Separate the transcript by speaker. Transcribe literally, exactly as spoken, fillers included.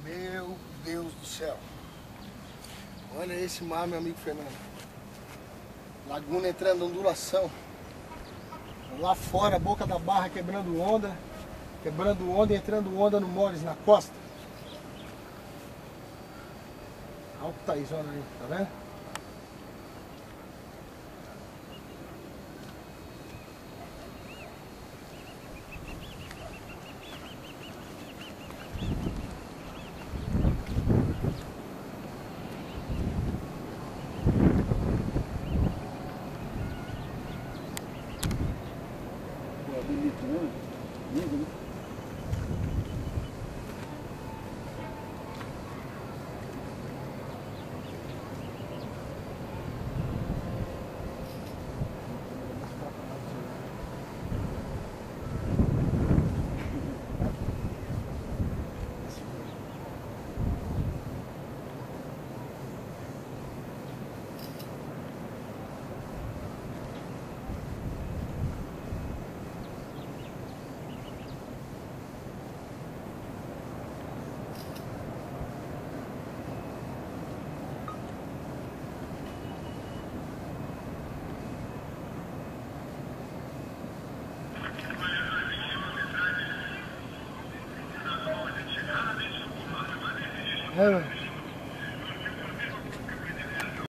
Speaker 1: Meu Deus do céu. Olha esse mar, meu amigo Fernando. Laguna entrando em ondulação. Lá fora, a boca da barra quebrando onda. Quebrando onda e entrando onda no Mores, na costa. Olha o Taizona aí, tá vendo?
Speaker 2: Bonito, né? Lindo, né?
Speaker 1: É,